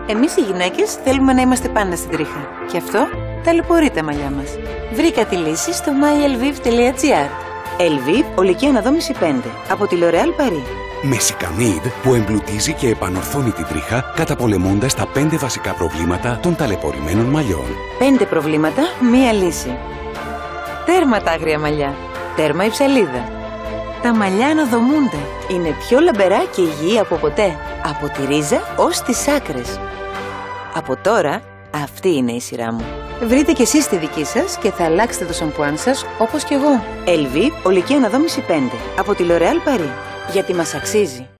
Εμείς οι γυναίκες θέλουμε να είμαστε πάντα στην τρίχα. Και αυτό ταλαιπωρεί τα μαλλιά μας. Βρήκα τη λύση στο mylviv.gr. Elviv Ολική Αναδόμηση 5 από τη L'Oréal Paris. Με Σικανίδ που εμπλουτίζει και επανορθώνει την τρίχα καταπολεμώντας τα 5 βασικά προβλήματα των ταλαιπωρημένων μαλλιών. 5 προβλήματα, μία λύση. Τέρμα τα άγρια μαλλιά. Τέρμα η ψαλίδα. Τα μαλλιά αναδομούνται. Είναι πιο λαμπερά και υγιή από ποτέ. Από τη ρίζα ως τις άκρες. Από τώρα, αυτή είναι η σειρά μου. Βρείτε κι εσείς τη δική σας και θα αλλάξετε το σαμπουάν σας όπως κι εγώ. Elviv Ολική Αναδόμηση 5 από τη L'Oréal Paris. Γιατί μας αξίζει.